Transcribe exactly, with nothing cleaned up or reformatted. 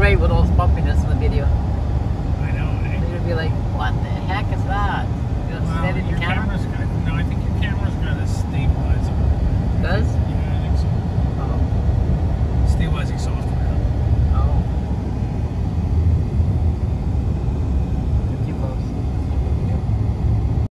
great with all this bumpiness in the video. I know, eh? They're gonna be like